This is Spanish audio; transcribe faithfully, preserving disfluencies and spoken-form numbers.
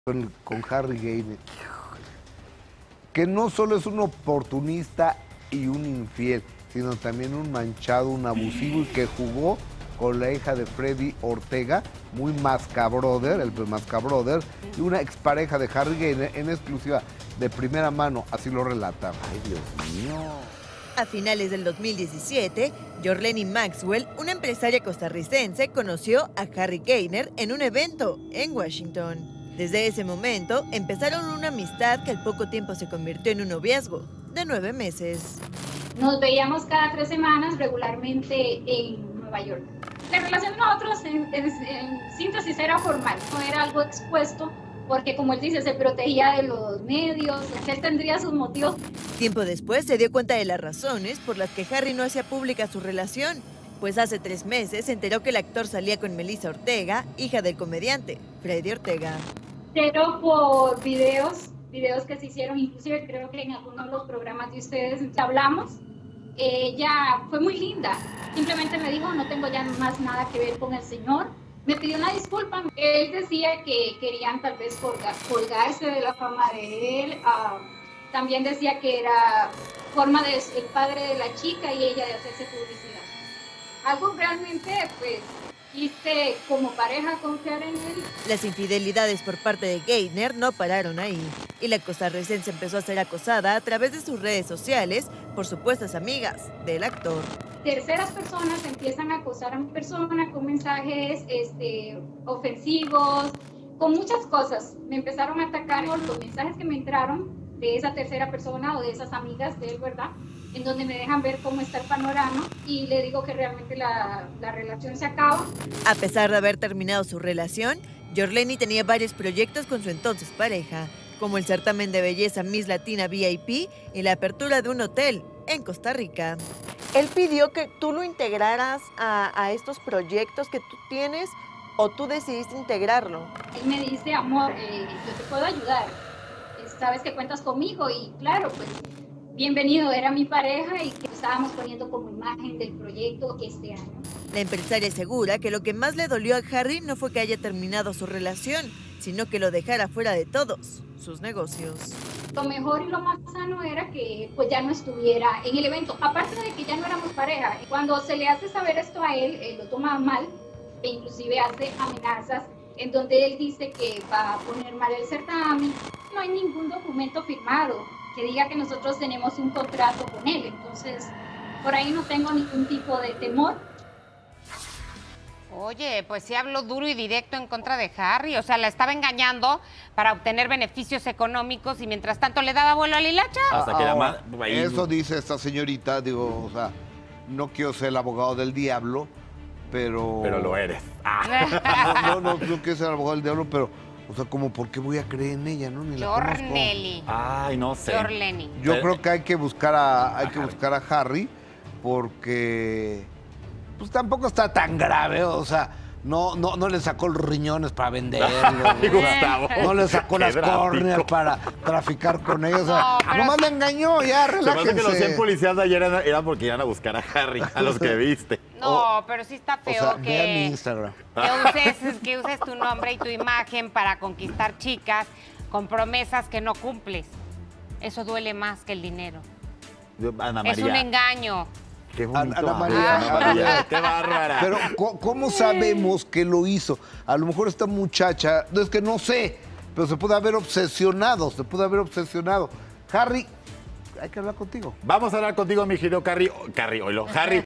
con, con Harry Gaynor, que no solo es un oportunista y un infiel, sino también un manchado, un abusivo y que jugó con la hija de Freddy Ortega, muy mascabrother, el mascabrother, y una expareja de Harry Gaynor en exclusiva de primera mano, así lo relata. Ay, Dios mío. A finales del dos mil diecisiete, Jorleni Maxwell, una empresaria costarricense, conoció a Harry Gaynor en un evento en Washington. Desde ese momento, empezaron una amistad que al poco tiempo se convirtió en un noviazgo de nueve meses. Nos veíamos cada tres semanas regularmente en Nueva York. La relación de nosotros, en, en, en síntesis, era formal, no era algo expuesto, porque como él dice, se protegía de los medios, él tendría sus motivos. Tiempo después se dio cuenta de las razones por las que Harry no hacía pública su relación, pues hace tres meses se enteró que el actor salía con Melissa Ortega, hija del comediante Freddy Ortega. Pero por videos, videos que se hicieron, inclusive creo que en algunos de los programas de ustedes hablamos, ella fue muy linda, simplemente me dijo, no tengo ya más nada que ver con el señor. Me pidió una disculpa. Él decía que querían tal vez colgar, colgarse de la fama de él. Uh, también decía que era forma de el padre de la chica y ella de hacerse publicidad. Algo realmente, pues, quise como pareja confiar en él. Las infidelidades por parte de Gaynor no pararon ahí. Y la costarricense empezó a ser acosada a través de sus redes sociales por supuestas amigas del actor. Terceras personas empiezan a acosar a mi persona con mensajes este, ofensivos, con muchas cosas. Me empezaron a atacar por los mensajes que me entraron de esa tercera persona o de esas amigas de él, ¿verdad? En donde me dejan ver cómo está el panorama y le digo que realmente la, la relación se acaba. A pesar de haber terminado su relación, Jorleni tenía varios proyectos con su entonces pareja, como el certamen de belleza Miss Latina V I P y la apertura de un hotel en Costa Rica. Él pidió que tú lo integraras a, a estos proyectos que tú tienes o tú decidiste integrarlo. Él me dice, amor, eh, yo te puedo ayudar, sabes que cuentas conmigo y claro, pues bienvenido, era mi pareja y que estábamos poniendo como imagen del proyecto este año. La empresaria asegura que lo que más le dolió a Harry no fue que haya terminado su relación, sino que lo dejara fuera de todos sus negocios. Lo mejor y lo más sano era que pues ya no estuviera en el evento, aparte de que ya no éramos pareja. Cuando se le hace saber esto a él, él lo toma mal e inclusive hace amenazas en donde él dice que va a poner mal el certamen. No hay ningún documento firmado que diga que nosotros tenemos un contrato con él, entonces por ahí no tengo ningún tipo de temor. Oye, pues sí habló duro y directo en contra de Harry, o sea, la estaba engañando para obtener beneficios económicos y mientras tanto le daba vuelo a la hilacha. Hasta que la ma- Eso dice esta señorita, digo, o sea, no quiero ser el abogado del diablo, pero... Pero lo eres. Ah. No, no, no, no quiero ser el abogado del diablo, pero, o sea, como, ¿por qué voy a creer en ella, no? Ni la conozco. Jorleni. Ay, no sé. Jorleni. Yo Pero- creo que hay que buscar a, hay A que Harry. buscar a Harry, porque pues tampoco está tan grave, o sea, no, no, no le sacó los riñones para venderlos, Ay, o sea, Gustavo. no le sacó Qué las drástico. córneas para traficar con ellos, o sea, No, pero nomás sí- le engañó, ya, Se me hace que los cien relájense. policías de ayer eran, eran porque iban a buscar a Harry, a los que viste. No, pero sí está O feo sea, vean mi que, Instagram. que, uses, que uses tu nombre y tu imagen para conquistar chicas con promesas que no cumples. Eso duele más que el dinero. Ana Es un María. engaño. Qué bonito. Ana Ana María. María. Ana María, qué bárbara. Pero, ¿cómo, cómo sabemos que lo hizo? A lo mejor esta muchacha, no, es que no sé, pero se puede haber obsesionado, se puede haber obsesionado. Harry, hay que hablar contigo. Vamos a hablar contigo, mi querido Carrie. Carrie, oílo. Harry,